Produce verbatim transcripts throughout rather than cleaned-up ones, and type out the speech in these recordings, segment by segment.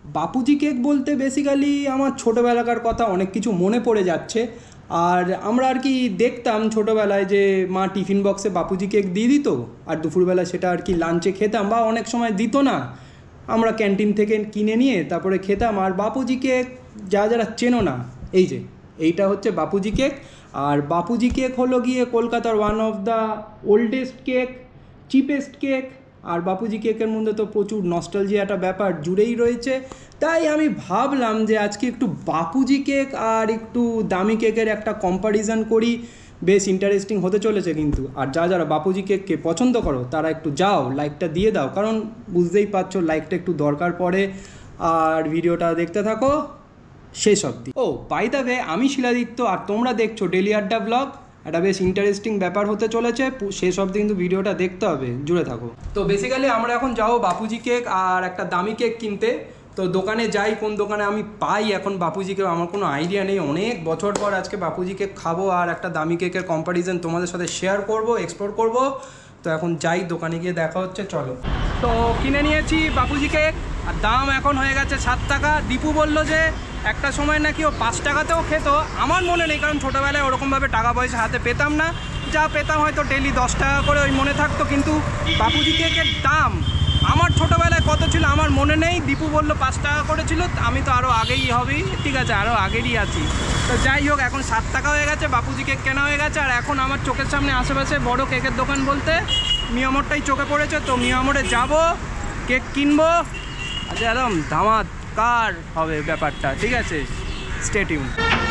Bapuji cake বলতে basically আমার ছোটোবেলাকার কথা অনেক কিছু মনে পড়ে যাচ্ছে। আর আমরা আর কি দেখতাম ছোটোবেলায় যে মা টিফিন বক্সে বাপুজি কেক দিয়ে দিত, আর দুপুরবেলা সেটা আর কি লাঞ্চে খেতাম, বা অনেক সময় দিত না, আমরা ক্যান্টিন থেকে কিনে নিয়ে তারপরে খেতাম। আর বাপুজি কেক যা যারা চেনো না, এই যে এইটা হচ্ছে বাপুজি কেক। আর বাপুজি কেক হলো গিয়ে কলকাতার one of the oldest cake, cheapest cake. আর বাপুজি কেকের মধ্যে তো প্রচুর নস্টালজিয়া একটা ব্যাপার জুড়েই রয়েছে। তাই আমি ভাবলাম যে আজকে একটু বাপুজি কেক আর একটু দামি কেকের একটা কম্প্যারিজন করি, বেশ ইন্টারেস্টিং হতে চলেছে কিন্তু। আর যা যারা বাপুজি কেককে পছন্দ করো তারা একটু যাও লাইকটা দিয়ে দাও, কারণ বুঝতেই পারছো লাইকটা একটু দরকার পড়ে। আর ভিডিওটা দেখতে থাকো শেষ অবধি। ও বাই দ্য ওয়ে, আমি শিলাদিত্য আর তোমরা দেখছো ডেলি আড্ডা ব্লগ। একটা বেশ ইন্টারেস্টিং ব্যাপার হতে চলেছে, শেষ অবধি কিন্তু ভিডিওটা দেখতে হবে, জুড়ে থাকো। তো বেসিক্যালি আমরা এখন যাবো বাপুজি কেক আর একটা দামি কেক কিনতে। তো দোকানে যাই, কোন দোকানে আমি পাই এখন বাপুজি কেক আমার কোনো আইডিয়া নেই। অনেক বছর পর আজকে বাপুজি কেক খাবো আর একটা দামি কেকের কম্প্যারিজন তোমাদের সাথে শেয়ার করব, এক্সপ্লোর করব। তো এখন যাই, দোকানে গিয়ে দেখা হচ্ছে, চলো। তো কিনে নিয়েছি বাপুজি কেক, আর দাম এখন হয়ে গেছে সাত টাকা। দীপু বলল যে একটা সময় নাকি ও পাঁচ টাকাতেও খেত, আমার মনে নেই, কারণ ছোটোবেলায় ওরকমভাবে টাকা পয়সা হাতে পেতাম না। যা পেতাম হয়তো ডেলি দশ টাকা করে ওই মনে থাকতো, কিন্তু বাপুজি কেকের দাম আমার ছোটোবেলায় কত ছিল আমার মনে নেই। দীপু বললো পাঁচ টাকা করে ছিল, আমি তো আরও আগেই হবেই, ঠিক আছে আরও আগেরই আছি। তো যাই হোক, এখন সাত টাকা হয়ে গেছে, বাপুজি কেক কেনা হয়ে গেছে। আর এখন আমার চোখের সামনে আশেপাশে বড় কেকের দোকান বলতে মিয়ামোড়টাই চোখে পড়েছে। তো মিয়ামোড়ে যাবো, কেক কিনবো, আচ্ছা একদম ধামাকার হবে ব্যাপারটা, ঠিক আছে, স্টে টিউন।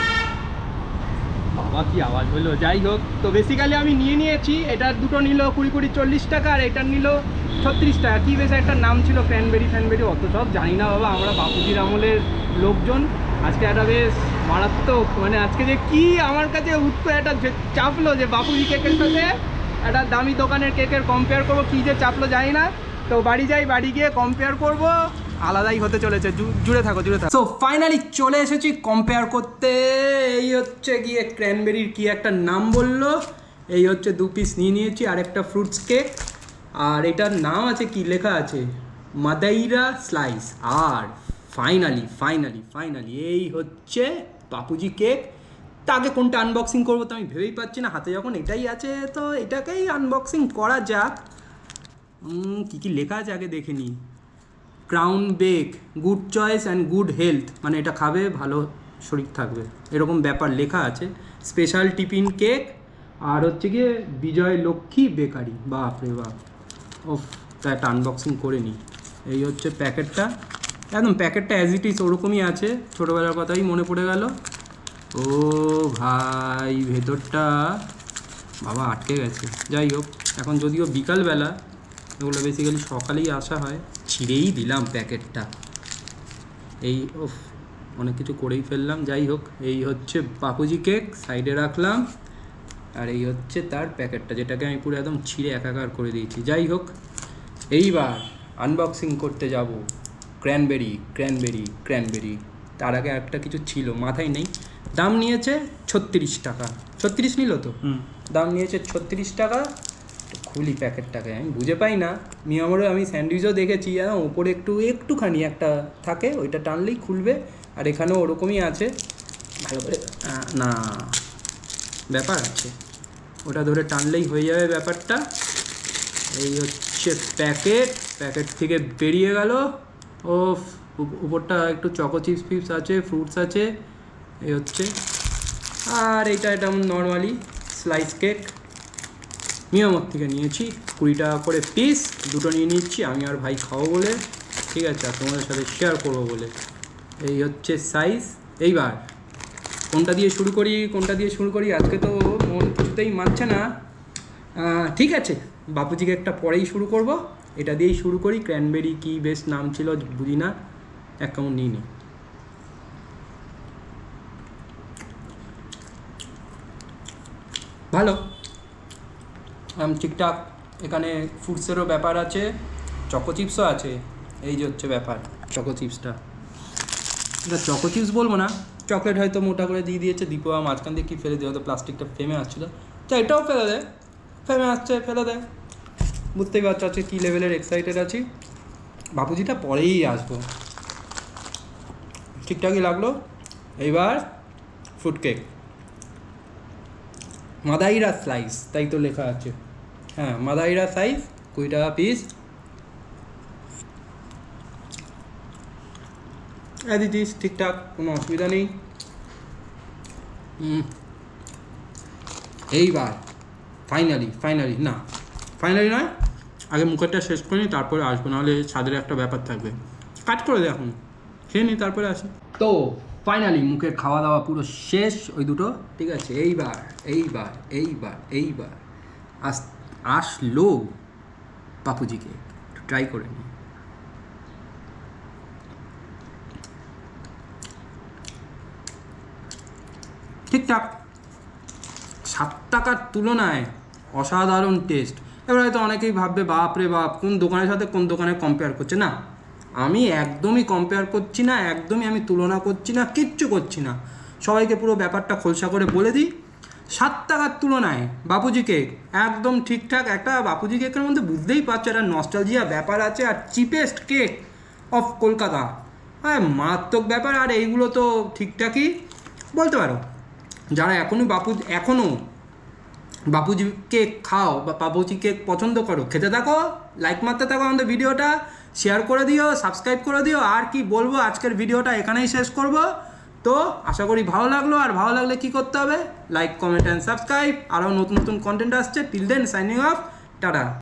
বাবা কি আওয়াজ হলো! যাই হোক, তো বেসিক্যালি আমি নিয়ে নিয়েছি, এটার দুটো নিল কুড়ি কুড়ি চল্লিশ টাকা, আর এটার নিল ছত্রিশ টাকা। কী বেশ একটা নাম ছিল, ক্র্যানবেরি ফ্যানবেরি, অত সব জানি না বাবা, আমরা বাপুজির আমলের লোকজন। আজকে একটা বেশ মারাত্মক, মানে আজকে যে কি আমার কাছে উৎস একটা চাপলো যে বাপুজি কেকের সাথে একটা দামি দোকানের কেকের কম্পেয়ার করবো, কী যে চাপলো জানি না। তো বাড়ি যাই, বাড়ি গিয়ে কম্পেয়ার করবো, আলাদাই হতে চলেছে, জুড়ে থাকো জুড়ে থাকো। সো ফাইনালি চলে এসেছি কম্পেয়ার করতে। এই হচ্ছে গিয়ে ক্র্যানবেরির কি একটা নাম বললো, এই হচ্ছে দু পিস নিয়ে নিয়েছি, আর একটা ফ্রুটস কেক। আর এটার নাম আছে, কি লেখা আছে, মাদাইরা স্লাইস। আর ফাইনালি ফাইনালি ফাইনালি এই হচ্ছে বাপুজি কেক। তা আগে কোনটা আনবক্সিং করবো তো আমি ভেবেই পাচ্ছি না, হাতে যখন এটাই আছে তো এটাকেই আনবক্সিং করা যাক। কী কী লেখা আছে আগে দেখে নিই। Crown Bake, good choice and good health, মানে এটা খাবে ভালো শরীর থাকবে, এরকম ব্যাপার লেখা আছে। স্পেশাল টিফিন কেক, আর হচ্ছে গিয়ে বিজয় লক্ষ্মী বেকারি। বাপ রে বাপ, ও তা একটা আনবক্সিং করে নিই। এই হচ্ছে প্যাকেটটা, একদম প্যাকেটটা অ্যাজ ইট ইজ ওরকমই আছে, ছোটোবেলার কথাই মনে পড়ে গেল। ও ভাই, ভেতরটা বাবা আটকে গেছে। যাই হোক, এখন যদিও বিকালবেলা, এগুলো বেসিক্যালি সকালেই আসা হয়। ছিঁড়েই দিলাম প্যাকেটটা, এই ও অনেক কিছু করেই ফেললাম। যাই হোক, এই হচ্ছে বাপুজি কেক, সাইডে রাখলাম। আর এই হচ্ছে তার প্যাকেটটা, যেটাকে আমি পুরো একদম ছিঁড়ে একাকার করে দিয়েছি। যাই হোক, এইবার আনবক্সিং করতে যাব ক্র্যানবেরি ক্র্যানবেরি ক্র্যানবেরি। তার আগে একটা কিছু ছিল, মাথায় নেই। দাম নিয়েছে ছত্রিশ টাকা, ছত্রিশ নিল তো, দাম নিয়েছে ছত্রিশ টাকা। খুলি প্যাকেটটাকে, আমি বুঝে পাই না। মিয়ামোড়ে আমি স্যান্ডউইচও দেখেছি, ওপরে একটু একটুখানি একটা থাকে, ওইটা টানলেই খুলবে। আর এখানেও ওরকমই আছে, ভালো করে না ব্যাপার আছে, ওটা ধরে টানলেই হয়ে যাবে ব্যাপারটা। এই হচ্ছে প্যাকেট, প্যাকেট থেকে বেরিয়ে গেল। ও উপরটা একটু চকো চিপস ফিপস আছে, ফ্রুটস আছে, এই হচ্ছে। আর এইটা এটা নর্মালি স্লাইস কেক, মিয়ামোর থেকে নিয়েছি, কুড়ি টাকা করে পিস। দুটো নিয়ে নিচ্ছি আমি আর ভাই খাবো বলে, ঠিক আছে, আর তোমাদের সাথে শেয়ার করবো বলে। এই হচ্ছে সাইজ। এইবার কোনটা দিয়ে শুরু করি, কোনটা দিয়ে শুরু করি, আজকে তো মন কিছুতেই মানছে না। ঠিক আছে, বাপুজি কেকটা পরেই শুরু করব, এটা দিয়েই শুরু করি। ক্র্যানবেরি কি বেশ নাম ছিল বুঝি না, এক কেমন নিই নি। ভালো, ঠিকঠাক। এখানে ফ্রুটসেরও ব্যাপার আছে, চকো চিপসও আছে। এই যে হচ্ছে ব্যাপার, চকো চিপসটা, এটা চকো চিপস বলবো না, চকলেট হয়তো মোটা করে দিয়ে দিয়েছে। দীপু মাঝখান দিয়ে কী ফেলে দিয়ে, হয়তো প্লাস্টিকটা ফেমে আসছিলো, তো এটাও ফেলে দেয়, ফেমে আসছে ফেলে দেয়। বুঝতেই পারছো আজকে কী লেভেলের এক্সাইটেড আছি। বাপুজিটা পরেই আসবো, ঠিকঠাকই লাগলো। এইবার ফ্রুট কেক, মাদাইরা স্লাইস, তাই তো লেখা আছে। হ্যাঁ, মাদাইরা সাইজ, কুড়ি টাকা পিস। অ্যাজ ইট ইজ, ঠিকঠাক, কোনো অসুবিধা নেই। এইবার ফাইনালি ফাইনালি না ফাইনালি নয়, আগে মুখেরটা শেষ করে নিই, তারপরে আসবো, নাহলে স্বাদের একটা ব্যাপার থাকবে। কাট করে দে এখন, খেয়ে নিই তারপরে আসি। তো ফাইনালি মুখের খাওয়া দাওয়া পুরো শেষ, ওই দুটো ঠিক আছে। এইবার এইবার এইবার এইবার আস আসলো বাপুজিকে একটু ট্রাই করে নিই। ঠিকঠাক, সাত টাকার তুলনায় অসাধারণ টেস্ট। এবার হয়তো অনেকেই ভাববে বাপ রে বাপ, কোন দোকানের সাথে কোন দোকানে কম্পেয়ার করছে। না, আমি একদমই কম্পেয়ার করছি না, একদমই আমি তুলনা করছি না, কিচ্ছু করছি না। সবাইকে পুরো ব্যাপারটা খোলসা করে বলে দিই, সাত টাকার তুলনায় বাপুজি কেক একদম ঠিকঠাক। একটা বাপুজি কেকের মধ্যে বুঝতেই পারছো একটা নস্টালজিয়া ব্যাপার আছে, আর চিপেস্ট কেক অফ কলকাতা। হ্যাঁ, মারাত্মক ব্যাপার। আর এইগুলো তো ঠিকঠাকই বলতে পারো। যারা এখনও বাপু এখনও বাপুজি কেক খাও বা বাপুজি কেক পছন্দ করো, খেতে থাকো, লাইক মারতে থাকো আমাদের ভিডিওটা, শেয়ার করে দিও, সাবস্ক্রাইব করে দিও। আর কি বলবো, আজকের ভিডিওটা এখানেই শেষ করব। তো আশা করি ভালো লাগলো। আর ভালো লাগলে কি করতে হবে, লাইক, কমেন্ট অ্যান্ড সাবস্ক্রাইব। আরও নতুন নতুন কন্টেন্ট আসছে। Till then signing off, tata.